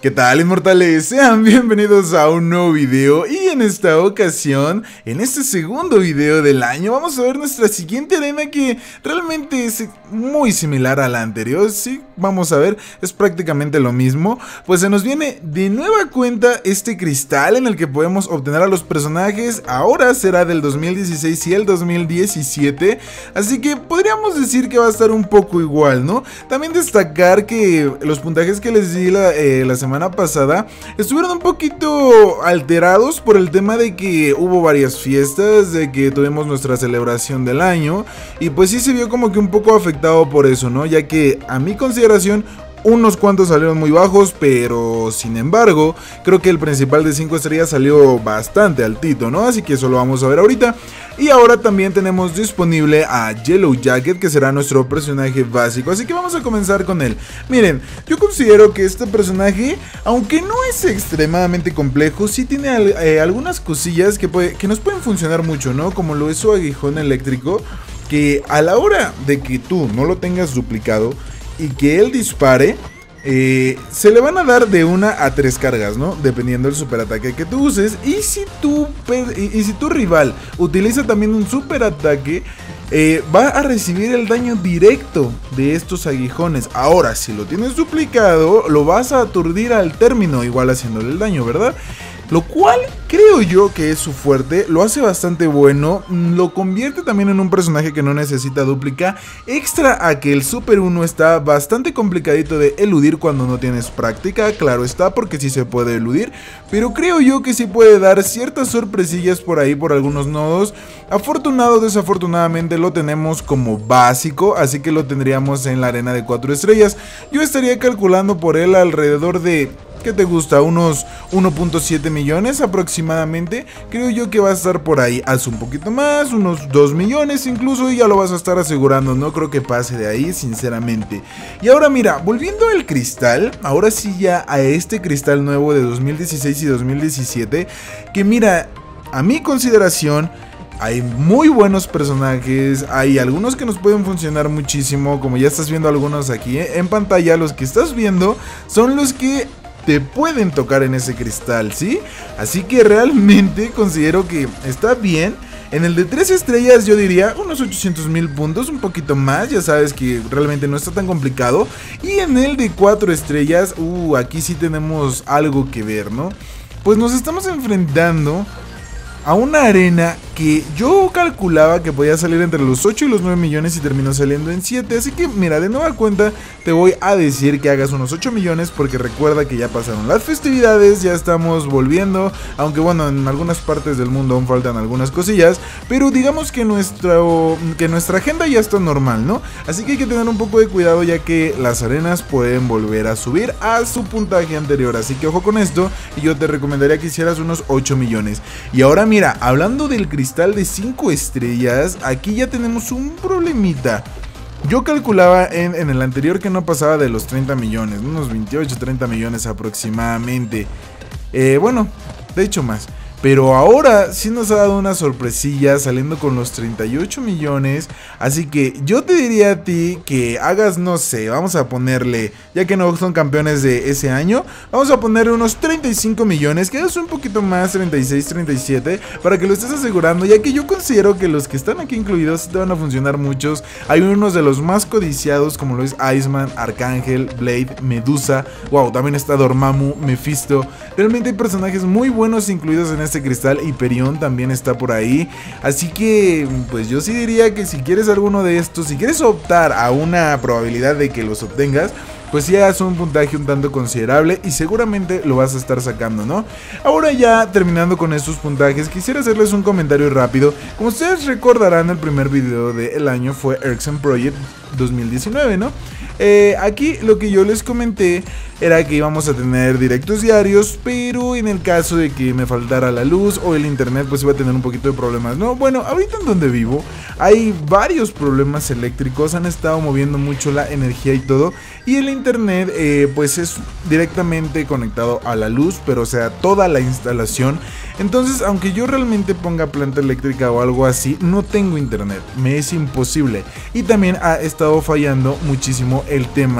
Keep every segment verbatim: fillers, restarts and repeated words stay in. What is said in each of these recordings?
¿Qué tal, inmortales? Sean bienvenidos a un nuevo video y en esta ocasión, en este segundo video del año, vamos a ver nuestra siguiente arena que realmente es muy similar a la anterior. Sí, vamos a ver, es prácticamente lo mismo. Pues se nos viene de nueva cuenta este cristal en el que podemos obtener a los personajes. Ahora será del dos mil dieciséis y el dos mil diecisiete, así que podríamos decir que va a estar un poco igual, ¿no? También destacar que los puntajes que les di la, eh, la semana pasada estuvieron un poquito alterados por el tema de que hubo varias fiestas, de que tuvimos nuestra celebración del año y pues sí se vio como que un poco afectado por eso, ¿no? Ya que a mi consideración unos cuantos salieron muy bajos, pero sin embargo creo que el principal de cinco estrellas salió bastante altito, ¿no? Así que eso lo vamos a ver ahorita. Y ahora también tenemos disponible a Yellow Jacket, que será nuestro personaje básico, así que vamos a comenzar con él. Miren, yo considero que este personaje, aunque no es extremadamente complejo, sí tiene eh, algunas cosillas que, puede, que nos pueden funcionar mucho, ¿no? Como lo es su aguijón eléctrico, que a la hora de que tú no lo tengas duplicado y que él dispare, eh, se le van a dar de una a tres cargas, ¿no? Dependiendo del superataque que tú uses. Y si tu, y, y si tu rival utiliza también un superataque, eh, va a recibir el daño directo de estos aguijones. Ahora, si lo tienes duplicado, lo vas a aturdir al término, igual haciéndole el daño, ¿verdad? Lo cual creo yo que es su fuerte, lo hace bastante bueno, lo convierte también en un personaje que no necesita dúplica, extra a que el Super uno está bastante complicadito de eludir cuando no tienes práctica, claro está, porque sí se puede eludir, pero creo yo que sí puede dar ciertas sorpresillas por ahí por algunos nodos. Afortunado o desafortunadamente lo tenemos como básico, así que lo tendríamos en la arena de cuatro estrellas. Yo estaría calculando por él alrededor de... ¿qué te gusta? Unos uno punto siete millones aproximadamente. Creo yo que va a estar por ahí. Haz un poquito más, unos dos millones incluso, y ya lo vas a estar asegurando. No creo que pase de ahí, sinceramente. Y ahora mira, volviendo al cristal, ahora sí ya a este cristal nuevo de dos mil dieciséis y dos mil diecisiete, que mira, a mi consideración, hay muy buenos personajes, hay algunos que nos pueden funcionar muchísimo, como ya estás viendo algunos aquí ¿eh? en pantalla. Los que estás viendo son los que te pueden tocar en ese cristal, ¿sí? Así que realmente considero que está bien. En el de tres estrellas yo diría unos ochocientos mil puntos, un poquito más, ya sabes que realmente no está tan complicado. Y en el de cuatro estrellas, uh, aquí sí tenemos algo que ver, ¿no? Pues nos estamos enfrentando a una arena que yo calculaba que podía salir entre los ocho y los nueve millones y terminó saliendo en siete. Así que mira, de nueva cuenta te voy a decir que hagas unos ocho millones, porque recuerda que ya pasaron las festividades, ya estamos volviendo, aunque bueno, en algunas partes del mundo aún faltan algunas cosillas, pero digamos que, nuestro, que nuestra agenda ya está normal, ¿no? Así que hay que tener un poco de cuidado, ya que las arenas pueden volver a subir a su puntaje anterior, así que ojo con esto, y yo te recomendaría que hicieras unos ocho millones. Y ahora mira, hablando del cristal de cinco estrellas, aquí ya tenemos un problemita. Yo calculaba en, en el anterior que no pasaba de los treinta millones, unos veintiocho, treinta millones aproximadamente. Eh, bueno, de hecho más. Pero ahora sí nos ha dado una sorpresilla saliendo con los treinta y ocho millones. Así que yo te diría a ti que hagas, no sé, vamos a ponerle, ya que no son campeones de ese año, vamos a ponerle unos treinta y cinco millones, que es un poquito más, treinta y seis, treinta y siete, para que lo estés asegurando, ya que yo considero que los que están aquí incluidos te van a funcionar muchos. Hay unos de los más codiciados, como lo es Iceman, Arcángel, Blade, Medusa, wow, también está Dormammu, Mephisto. Realmente hay personajes muy buenos incluidos en este cristal, y Hyperion también está por ahí. Así que pues yo sí diría que si quieres alguno de estos, si quieres optar a una probabilidad de que los obtengas, pues ya es un puntaje un tanto considerable y seguramente lo vas a estar sacando, ¿no? Ahora ya terminando con estos puntajes, quisiera hacerles un comentario rápido. Como ustedes recordarán, el primer video del año fue Erxen Project dos mil diecinueve, ¿no? Eh, aquí lo que yo les comenté era que íbamos a tener directos diarios, pero en el caso de que me faltara la luz o el internet, pues iba a tener un poquito de problemas, ¿no? Bueno, ahorita en donde vivo hay varios problemas eléctricos, han estado moviendo mucho la energía y todo, y el internet eh, pues es directamente conectado a la luz, pero o sea, toda la instalación. Entonces, aunque yo realmente ponga planta eléctrica o algo así, no tengo internet, me es imposible. Y también ha estado fallando muchísimo el tema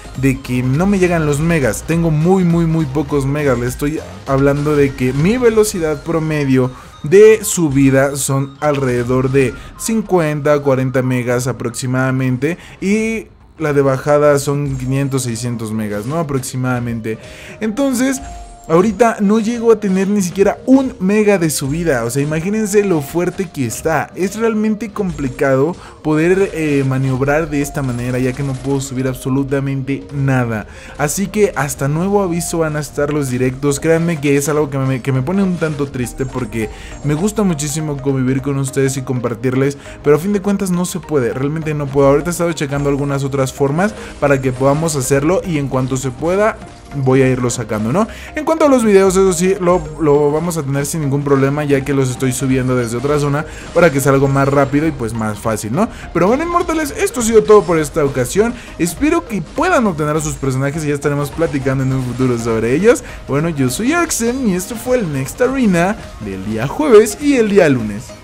de que no me llegan los megas. Tengo muy muy muy pocos megas. Le estoy hablando de que mi velocidad promedio de subida son alrededor de cincuenta a cuarenta megas aproximadamente, y la de bajada son quinientos a seiscientos megas, ¿no? Aproximadamente. Entonces ahorita no llego a tener ni siquiera un mega de subida. O sea, imagínense lo fuerte que está. Es realmente complicado poder eh, maniobrar de esta manera, ya que no puedo subir absolutamente nada. Así que hasta nuevo aviso van a estar los directos. Créanme que es algo que me, que me pone un tanto triste, porque me gusta muchísimo convivir con ustedes y compartirles, pero a fin de cuentas no se puede, realmente no puedo. Ahorita he estado checando algunas otras formas para que podamos hacerlo, y en cuanto se pueda voy a irlo sacando, ¿no? En cuanto a los videos, eso sí, lo, lo vamos a tener sin ningún problema, ya que los estoy subiendo desde otra zona para que sea algo más rápido y pues más fácil, ¿no? Pero bueno, inmortales, esto ha sido todo por esta ocasión. Espero que puedan obtener a sus personajes y ya estaremos platicando en un futuro sobre ellos. Bueno, yo soy Arxen y esto fue el Next Arena del día jueves y el día lunes.